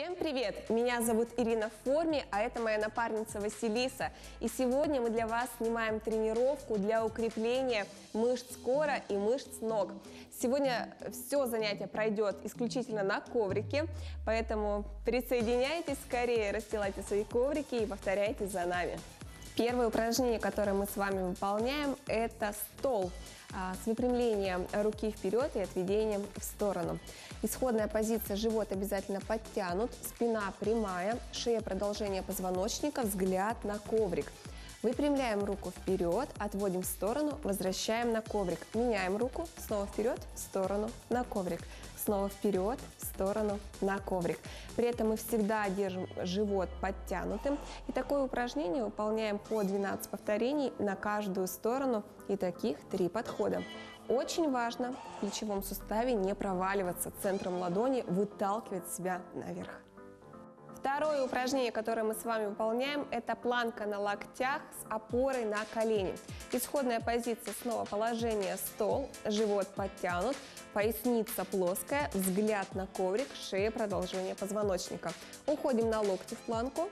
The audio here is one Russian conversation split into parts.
Всем привет! Меня зовут Ирина в форме, а это моя напарница Василиса. И сегодня мы для вас снимаем тренировку для укрепления мышц кора и мышц ног. Сегодня все занятие пройдет исключительно на коврике, поэтому присоединяйтесь скорее, расстилайте свои коврики и повторяйте за нами. Первое упражнение, которое мы с вами выполняем, это стол с выпрямлением руки вперед и отведением в сторону. Исходная позиция: живот обязательно подтянут, спина прямая, шея продолжение позвоночника, взгляд на коврик. Выпрямляем руку вперед, отводим в сторону, возвращаем на коврик. Меняем руку, снова вперед, в сторону, на коврик. Снова вперед, в сторону, на коврик. При этом мы всегда держим живот подтянутым. И такое упражнение выполняем по 12 повторений на каждую сторону. И таких 3 подхода. Очень важно в плечевом суставе не проваливаться, центром ладони выталкивать себя наверх. Второе упражнение, которое мы с вами выполняем, это планка на локтях с опорой на колени. Исходная позиция: снова положение стол, живот подтянут, поясница плоская, взгляд на коврик, шея продолжение позвоночника. Уходим на локти в планку,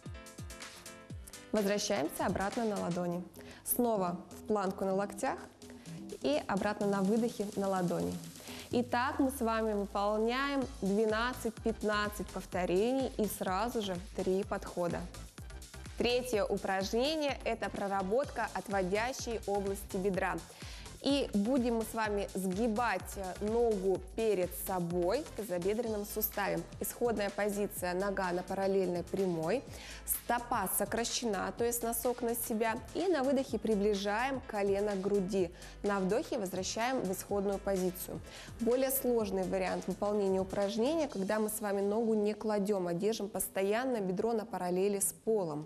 возвращаемся обратно на ладони. Снова в планку на локтях и обратно на выдохе на ладони. Итак, мы с вами выполняем 12-15 повторений и сразу же 3 подхода. Третье упражнение – это проработка отводящей области бедра. И будем мы с вами сгибать ногу перед собой в тазобедренном суставе. Исходная позиция: нога на параллельной прямой, стопа сокращена, то есть носок на себя. И на выдохе приближаем колено к груди. На вдохе возвращаем в исходную позицию. Более сложный вариант выполнения упражнения, когда мы с вами ногу не кладем, а держим постоянно бедро на параллели с полом.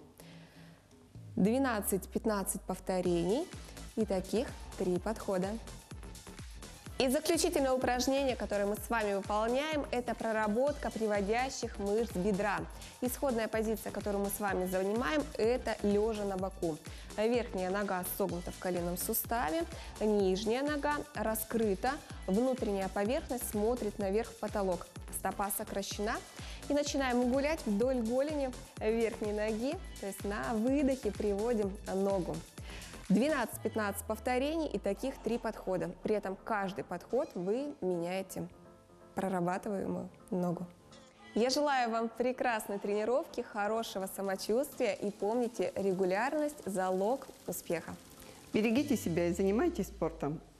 12-15 повторений. И таких 3 подхода. И заключительное упражнение, которое мы с вами выполняем, это проработка приводящих мышц бедра. Исходная позиция, которую мы с вами занимаем, это лежа на боку. Верхняя нога согнута в коленном суставе, нижняя нога раскрыта, внутренняя поверхность смотрит наверх в потолок. Стопа сокращена. И начинаем гулять вдоль голени верхней ноги, то есть на выдохе приводим ногу. 12-15 повторений и таких 3 подхода. При этом каждый подход вы меняете прорабатываемую ногу. Я желаю вам прекрасной тренировки, хорошего самочувствия и помните: регулярность – залог успеха. Берегите себя и занимайтесь спортом.